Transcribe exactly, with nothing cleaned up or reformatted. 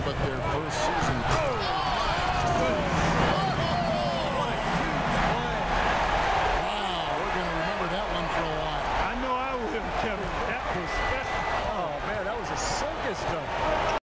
but their first season. Oh, my. What a huge play. Wow, we're going to remember that one for a while. I know I will, Kevin. That was special. Oh, man, that was a circus jump.